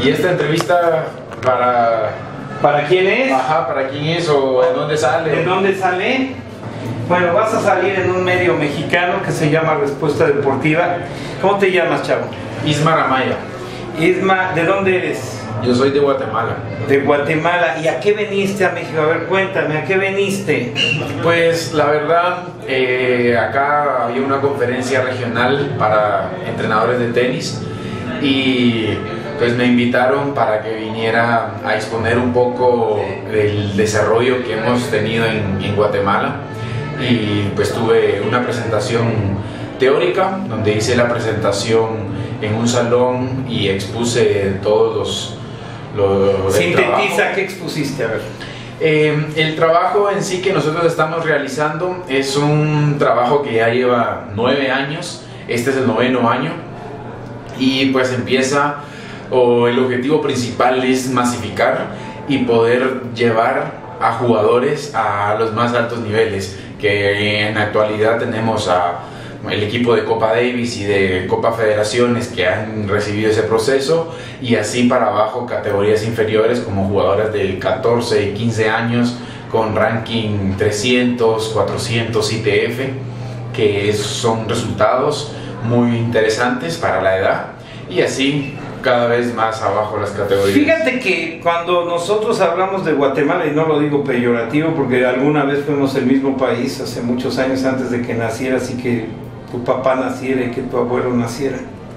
¿Y esta entrevista para quién es? Ajá, ¿para quién es o en dónde sale? ¿En dónde sale? Bueno, vas a salir en un medio mexicano que se llama Respuesta Deportiva. ¿Cómo te llamas, chavo? Isma Amaya. Isma, ¿de dónde eres? Yo soy de Guatemala. De Guatemala. ¿Y a qué veniste a México? A ver, cuéntame, ¿a qué veniste? Pues la verdad, acá había una conferencia regional para entrenadores de tenis y pues me invitaron para que viniera a exponer un poco del desarrollo que hemos tenido en Guatemala. Y pues tuve una presentación teórica donde hice la presentación en un salón y expuse todos los Sintetiza, ¿qué expusiste? A ver. El trabajo en sí que nosotros estamos realizando es un trabajo que ya lleva 9 años, este es el 9º año y pues el objetivo principal es masificar y poder llevar a jugadores a los más altos niveles, que en la actualidad tenemos el equipo de Copa Davis y de Copa Federaciones que han recibido ese proceso, y así para abajo categorías inferiores como jugadoras de 14 y 15 años con ranking 300, 400 ITF, que son resultados muy interesantes para la edad, y así cada vez más abajo las categorías. Fíjate que cuando nosotros hablamos de Guatemala, y no lo digo peyorativo porque alguna vez fuimos el mismo país hace muchos años antes de que nacieras y que tu papá naciera y que tu abuelo naciera,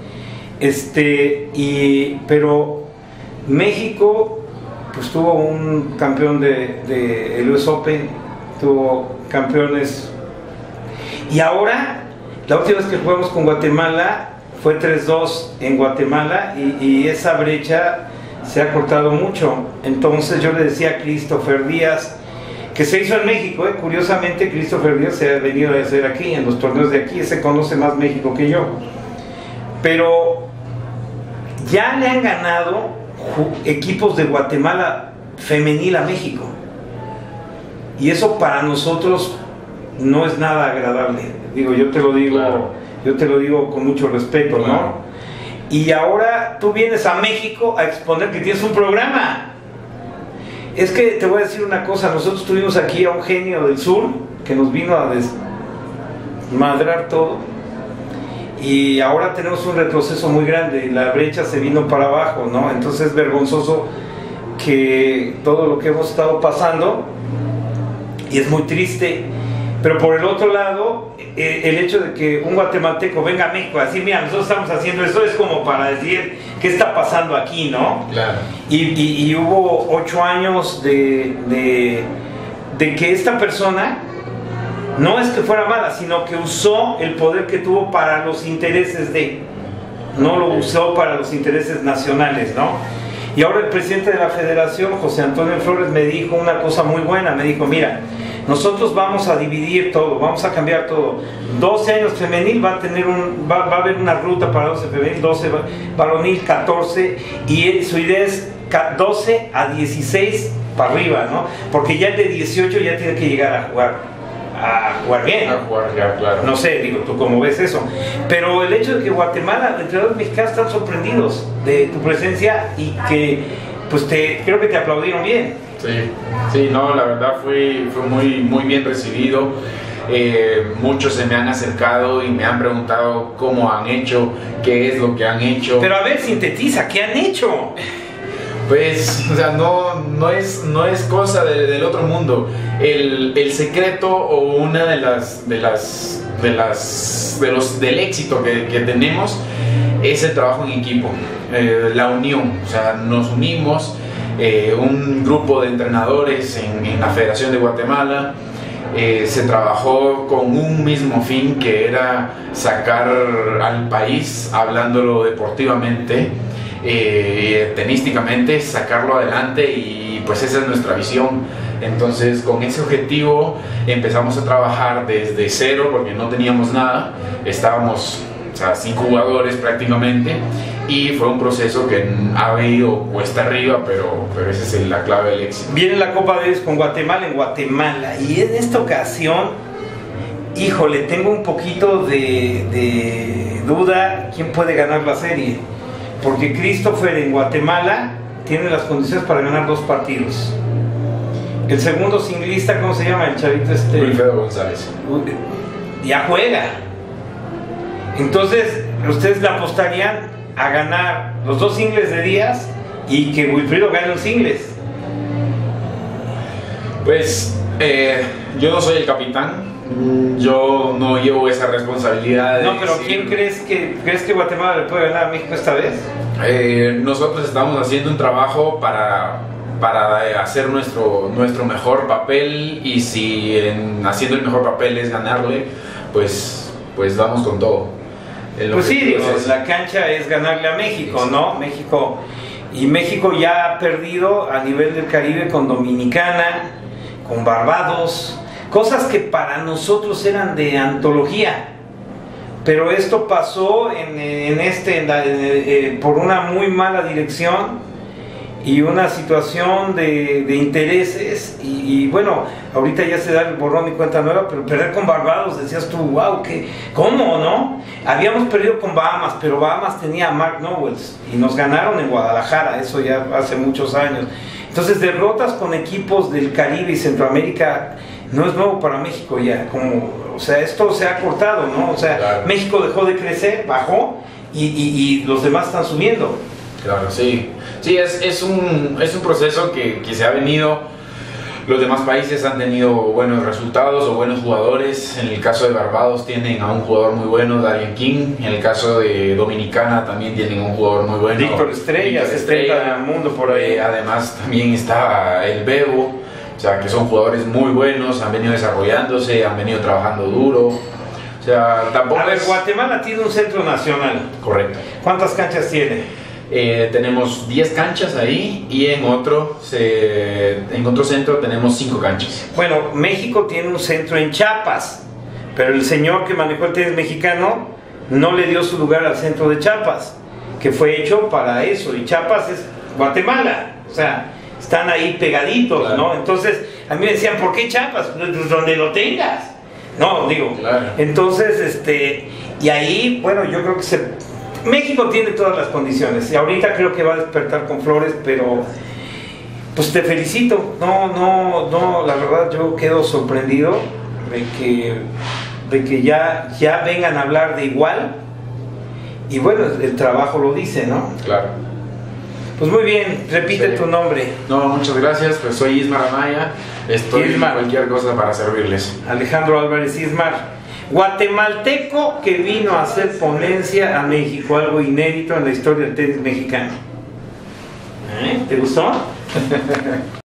pero México pues tuvo un campeón de el US Open, tuvo campeones, y ahora la última vez que jugamos con Guatemala fue 3-2 en Guatemala y esa brecha se ha cortado mucho. Entonces yo le decía a Christopher Díaz, que se hizo en México, curiosamente Christopher Díaz se ha venido a hacer aquí, en los torneos de aquí, se conoce más México que yo, pero ya le han ganado equipos de Guatemala femenil a México, y eso para nosotros no es nada agradable. Digo, yo te lo digo, claro. Yo te lo digo con mucho respeto, claro. ¿No? Y ahora tú vienes a México a exponer que tienes un programa. Es que te voy a decir una cosa, nosotros tuvimos aquí a un genio del sur que nos vino a desmadrar todo, y ahora tenemos un retroceso muy grande, la brecha se vino para abajo, ¿no? Entonces es vergonzoso que todo lo que hemos estado pasando, y es muy triste. Pero por el otro lado, el hecho de que un guatemalteco venga a México a decir, mira, nosotros estamos haciendo esto, es como para decir, ¿qué está pasando aquí, no? Claro. Y hubo 8 años de que esta persona, no es que fuera mala, sino que usó el poder que tuvo para los intereses no lo usó para los intereses nacionales, ¿no? Y ahora el presidente de la federación, José Antonio Flores, me dijo una cosa muy buena, me dijo, mira, nosotros vamos a dividir todo, vamos a cambiar todo. 12 años femenil va a haber una ruta para 12 femenil, 12 varonil, 14, y su idea es 12 a 16 para arriba, ¿no? Porque ya el de 18 ya tiene que llegar a jugar bien. A jugar ya, claro. No sé, digo, tú cómo ves eso. Pero el hecho de que Guatemala, los entrenadores mexicanos están sorprendidos de tu presencia y que, pues creo que te aplaudieron bien. Sí, no, la verdad fue muy bien recibido. Muchos se me han acercado y me han preguntado cómo han hecho, qué es lo que han hecho. Pero a ver, sintetiza, ¿qué han hecho? Pues, o sea, no es cosa del otro mundo. El secreto o una del éxito que tenemos es el trabajo en equipo, la unión. O sea, nos unimos. Un grupo de entrenadores en la Federación de Guatemala, se trabajó con un mismo fin, que era sacar al país, hablándolo deportivamente, tenísticamente, sacarlo adelante, y pues esa es nuestra visión. Entonces con ese objetivo empezamos a trabajar desde cero, porque no teníamos nada, estábamos, o sea, sin jugadores prácticamente, y fue un proceso que ha ido cuesta arriba, pero esa es la clave del éxito. Viene la Copa Davis con Guatemala en Guatemala, y en esta ocasión, híjole, tengo un poquito de duda quién puede ganar la serie, porque Christopher en Guatemala tiene las condiciones para ganar 2 partidos. El segundo singlista, ¿cómo se llama? El chavito Wilfredo González. Ya juega. Entonces, ustedes le apostarían a ganar los 2 singles de Díaz y que Wilfredo gane un singles. Pues yo no soy el capitán, yo no llevo esa responsabilidad. No, pero ¿quién crees que Guatemala le puede ganar a México esta vez? Nosotros estamos haciendo un trabajo para hacer nuestro mejor papel, y si haciendo el mejor papel es ganarle, pues vamos con todo. Pues sí, digo, la cancha es ganarle a México, sí, ¿no? México ya ha perdido a nivel del Caribe con Dominicana, con Barbados, cosas que para nosotros eran de antología, pero esto pasó por una muy mala dirección y una situación de intereses, y bueno, ahorita ya se da el borrón y cuenta nueva, pero perder con Barbados, decías tú, wow, ¿cómo, no? Habíamos perdido con Bahamas, pero Bahamas tenía a Mark Nowells y nos ganaron en Guadalajara, eso ya hace muchos años. Entonces, derrotas con equipos del Caribe y Centroamérica no es nuevo para México ya, o sea, esto se ha cortado, ¿no? O sea, claro. México dejó de crecer, bajó, y los demás están subiendo. Claro, sí. Sí, es un proceso que se ha venido. Los demás países han tenido buenos resultados o buenos jugadores. En el caso de Barbados tienen a un jugador muy bueno, Darian King. En el caso de Dominicana también tienen un jugador muy bueno, Víctor Estrella del mundo por ahí. Además también está el Bebo. O sea, que son jugadores muy buenos, han venido desarrollándose, han venido trabajando duro. O sea, tampoco a ver, Guatemala tiene un centro nacional. Correcto. ¿Cuántas canchas tiene? Tenemos 10 canchas ahí, y en otro centro tenemos 5 canchas. Bueno, México tiene un centro en Chiapas, pero el señor que manejó el tenis mexicano no le dio su lugar al centro de Chiapas, que fue hecho para eso, y Chiapas es Guatemala, o sea, están ahí pegaditos, claro, ¿no? Entonces, a mí me decían, ¿por qué Chiapas? Pues donde lo tengas. No, digo, claro. Entonces, y ahí, bueno, yo creo que México tiene todas las condiciones, y ahorita creo que va a despertar con flores, pero pues te felicito. No, la verdad yo quedo sorprendido de que ya vengan a hablar de igual, y bueno, el trabajo lo dice, ¿no? Claro. Pues muy bien, repite tu nombre. No, muchas gracias, pues soy Ismar Amaya, estoy en cualquier cosa para servirles. Alejandro Álvarez Ismar, guatemalteco que vino a hacer ponencia a México, algo inédito en la historia del tenis mexicano. ¿Te gustó?